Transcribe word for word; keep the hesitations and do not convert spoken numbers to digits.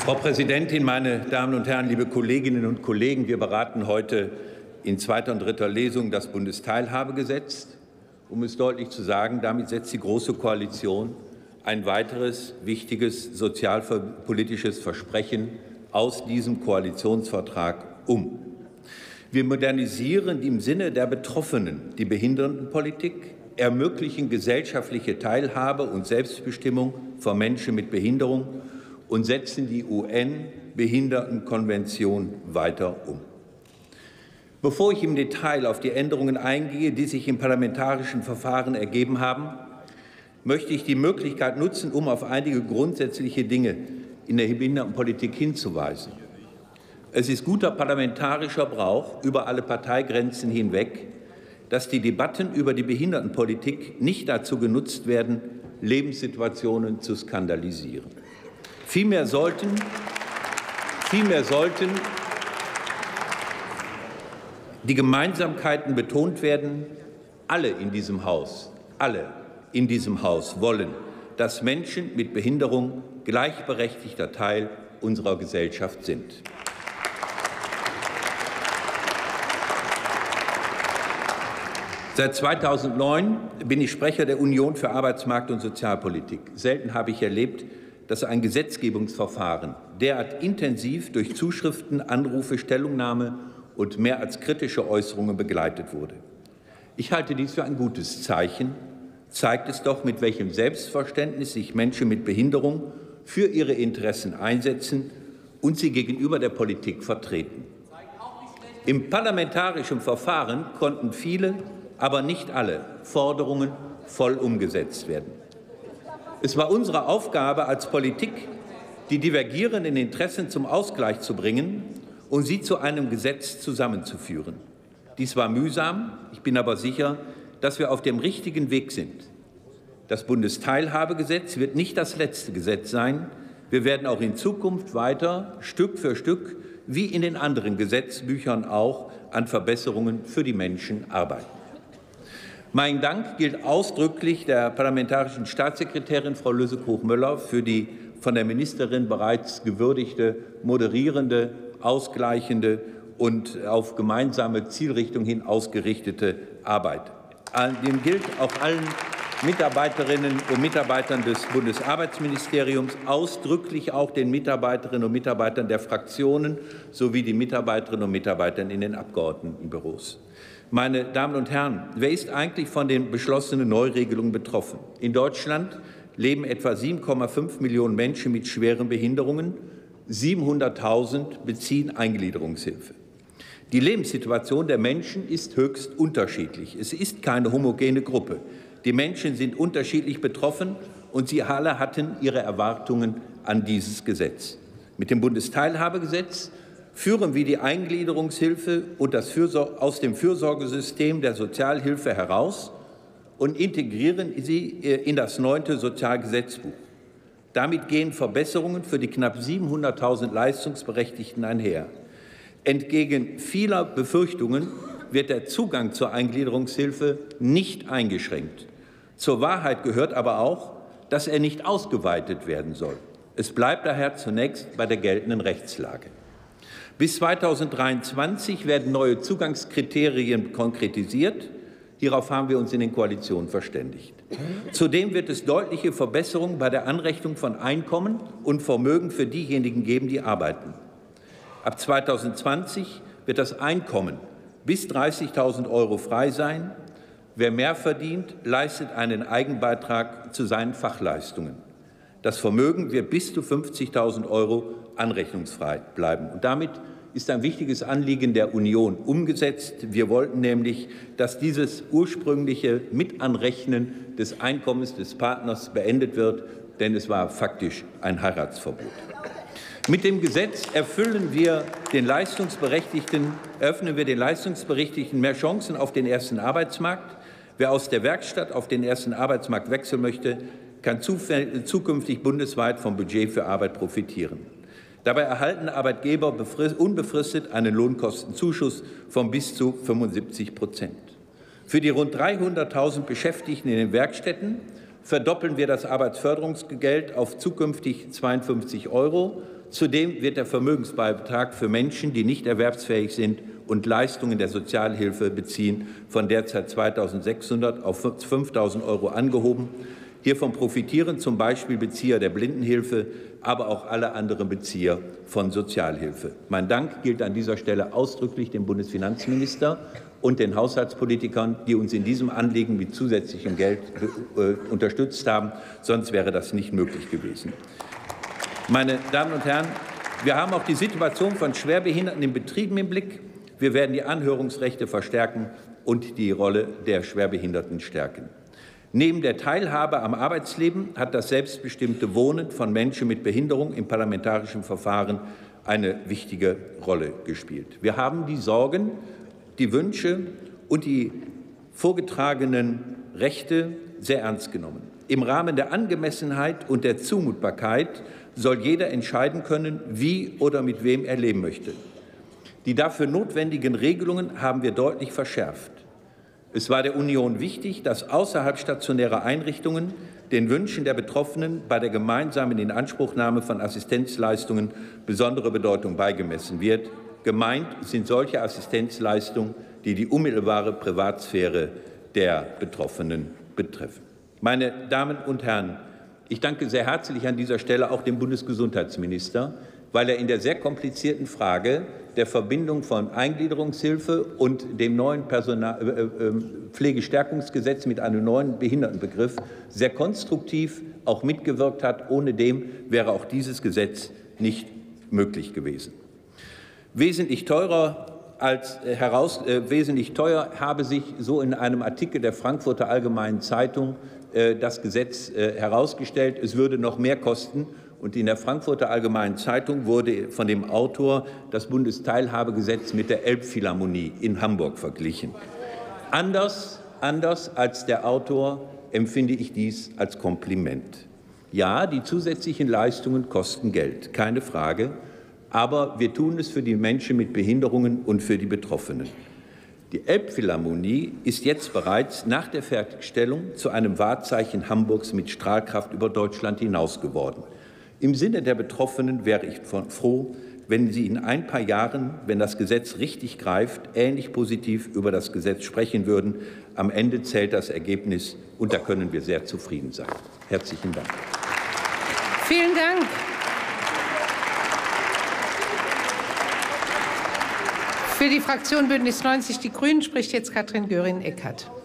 Frau Präsidentin, meine Damen und Herren, liebe Kolleginnen und Kollegen! Wir beraten heute in zweiter und dritter Lesung das Bundesteilhabegesetz. Um es deutlich zu sagen, damit setzt die Große Koalition ein weiteres wichtiges sozialpolitisches Versprechen aus diesem Koalitionsvertrag um. Wir modernisieren im Sinne der Betroffenen die Behindertenpolitik, ermöglichen gesellschaftliche Teilhabe und Selbstbestimmung von Menschen mit Behinderung und setzen die U N-Behindertenkonvention weiter um. Bevor ich im Detail auf die Änderungen eingehe, die sich im parlamentarischen Verfahren ergeben haben, möchte ich die Möglichkeit nutzen, um auf einige grundsätzliche Dinge in der Behindertenpolitik hinzuweisen. Es ist guter parlamentarischer Brauch über alle Parteigrenzen hinweg, dass die Debatten über die Behindertenpolitik nicht dazu genutzt werden, Lebenssituationen zu skandalisieren. Vielmehr sollten, vielmehr sollten die Gemeinsamkeiten betont werden. Alle in diesem Haus, alle in diesem Haus wollen, dass Menschen mit Behinderung gleichberechtigter Teil unserer Gesellschaft sind. Seit zweitausendneun bin ich Sprecher der Union für Arbeitsmarkt und Sozialpolitik. Selten habe ich erlebt, dass ein Gesetzgebungsverfahren derart intensiv durch Zuschriften, Anrufe, Stellungnahme und mehr als kritische Äußerungen begleitet wurde. Ich halte dies für ein gutes Zeichen. Zeigt es doch, mit welchem Selbstverständnis sich Menschen mit Behinderung für ihre Interessen einsetzen und sie gegenüber der Politik vertreten. Im parlamentarischen Verfahren konnten viele, aber nicht alle Forderungen voll umgesetzt werden. Es war unsere Aufgabe als Politik, die divergierenden Interessen zum Ausgleich zu bringen und sie zu einem Gesetz zusammenzuführen. Dies war mühsam, ich bin aber sicher, dass wir auf dem richtigen Weg sind. Das Bundesteilhabegesetz wird nicht das letzte Gesetz sein. Wir werden auch in Zukunft weiter Stück für Stück, wie in den anderen Gesetzbüchern auch, an Verbesserungen für die Menschen arbeiten. Mein Dank gilt ausdrücklich der parlamentarischen Staatssekretärin Frau Löse-Koch-Möller für die von der Ministerin bereits gewürdigte, moderierende, ausgleichende und auf gemeinsame Zielrichtung hin ausgerichtete Arbeit. Dem gilt auch allen Mitarbeiterinnen und Mitarbeitern des Bundesarbeitsministeriums, ausdrücklich auch den Mitarbeiterinnen und Mitarbeitern der Fraktionen sowie die Mitarbeiterinnen und Mitarbeitern in den Abgeordnetenbüros. Meine Damen und Herren, wer ist eigentlich von den beschlossenen Neuregelungen betroffen? In Deutschland leben etwa sieben Komma fünf Millionen Menschen mit schweren Behinderungen. siebenhunderttausend beziehen Eingliederungshilfe. Die Lebenssituation der Menschen ist höchst unterschiedlich. Es ist keine homogene Gruppe. Die Menschen sind unterschiedlich betroffen, und sie alle hatten ihre Erwartungen an dieses Gesetz. Mit dem Bundesteilhabegesetz führen wir die Eingliederungshilfe und das Fürsor- aus dem Fürsorgesystem der Sozialhilfe heraus und integrieren sie in das neunte Sozialgesetzbuch. Damit gehen Verbesserungen für die knapp siebenhunderttausend Leistungsberechtigten einher. Entgegen vieler Befürchtungen wird der Zugang zur Eingliederungshilfe nicht eingeschränkt. Zur Wahrheit gehört aber auch, dass er nicht ausgeweitet werden soll. Es bleibt daher zunächst bei der geltenden Rechtslage. Bis zweitausenddreiundzwanzig werden neue Zugangskriterien konkretisiert. Hierauf haben wir uns in den Koalitionen verständigt. Zudem wird es deutliche Verbesserungen bei der Anrechnung von Einkommen und Vermögen für diejenigen geben, die arbeiten. Ab zweitausendzwanzig wird das Einkommen bis dreißigtausend Euro frei sein. Wer mehr verdient, leistet einen Eigenbeitrag zu seinen Fachleistungen. Das Vermögen wird bis zu fünfzigtausend Euro anrechnungsfrei bleiben. Und damit ist ein wichtiges Anliegen der Union umgesetzt. Wir wollten nämlich, dass dieses ursprüngliche Mitanrechnen des Einkommens des Partners beendet wird, denn es war faktisch ein Heiratsverbot. Mit dem Gesetz erfüllen wir den Leistungsberechtigten, eröffnen wir den Leistungsberechtigten mehr Chancen auf den ersten Arbeitsmarkt. Wer aus der Werkstatt auf den ersten Arbeitsmarkt wechseln möchte, kann zukünftig bundesweit vom Budget für Arbeit profitieren. Dabei erhalten Arbeitgeber unbefristet einen Lohnkostenzuschuss von bis zu fünfundsiebzig Prozent. Für die rund dreihunderttausend Beschäftigten in den Werkstätten verdoppeln wir das Arbeitsförderungsgeld auf zukünftig zweiundfünfzig Euro. Zudem wird der Vermögensbeitrag für Menschen, die nicht erwerbsfähig sind und Leistungen der Sozialhilfe beziehen, von derzeit zweitausendsechshundert auf fünftausend Euro angehoben. Hiervon profitieren zum Beispiel Bezieher der Blindenhilfe, aber auch alle anderen Bezieher von Sozialhilfe. Mein Dank gilt an dieser Stelle ausdrücklich dem Bundesfinanzminister und den Haushaltspolitikern, die uns in diesem Anliegen mit zusätzlichem Geld äh, unterstützt haben. Sonst wäre das nicht möglich gewesen. Meine Damen und Herren, wir haben auch die Situation von Schwerbehinderten in Betrieben im Blick. Wir werden die Anhörungsrechte verstärken und die Rolle der Schwerbehinderten stärken. Neben der Teilhabe am Arbeitsleben hat das selbstbestimmte Wohnen von Menschen mit Behinderung im parlamentarischen Verfahren eine wichtige Rolle gespielt. Wir haben die Sorgen, die Wünsche und die vorgetragenen Rechte sehr ernst genommen. Im Rahmen der Angemessenheit und der Zumutbarkeit soll jeder entscheiden können, wie oder mit wem er leben möchte. Die dafür notwendigen Regelungen haben wir deutlich verschärft. Es war der Union wichtig, dass außerhalb stationärer Einrichtungen den Wünschen der Betroffenen bei der gemeinsamen Inanspruchnahme von Assistenzleistungen besondere Bedeutung beigemessen wird. Gemeint sind solche Assistenzleistungen, die die unmittelbare Privatsphäre der Betroffenen betreffen. Meine Damen und Herren, ich danke sehr herzlich an dieser Stelle auch dem Bundesgesundheitsminister, weil er in der sehr komplizierten Frage der Verbindung von Eingliederungshilfe und dem neuen Personal, äh, äh, Pflegestärkungsgesetz mit einem neuen Behindertenbegriff sehr konstruktiv auch mitgewirkt hat. Ohne dem wäre auch dieses Gesetz nicht möglich gewesen. Wesentlich teurer als äh, heraus, äh, wesentlich teuer habe sich so in einem Artikel der Frankfurter Allgemeinen Zeitung äh, das Gesetz äh, herausgestellt. Es würde noch mehr kosten. Und in der Frankfurter Allgemeinen Zeitung wurde von dem Autor das Bundesteilhabegesetz mit der Elbphilharmonie in Hamburg verglichen. Anders, anders als der Autor empfinde ich dies als Kompliment. Ja, die zusätzlichen Leistungen kosten Geld, keine Frage, aber wir tun es für die Menschen mit Behinderungen und für die Betroffenen. Die Elbphilharmonie ist jetzt bereits nach der Fertigstellung zu einem Wahrzeichen Hamburgs mit Strahlkraft über Deutschland hinaus geworden. Im Sinne der Betroffenen wäre ich froh, wenn Sie in ein paar Jahren, wenn das Gesetz richtig greift, ähnlich positiv über das Gesetz sprechen würden. Am Ende zählt das Ergebnis, und da können wir sehr zufrieden sein. Herzlichen Dank. Vielen Dank. Für die Fraktion Bündnis neunzig Die Grünen spricht jetzt Katrin Göring-Eckardt.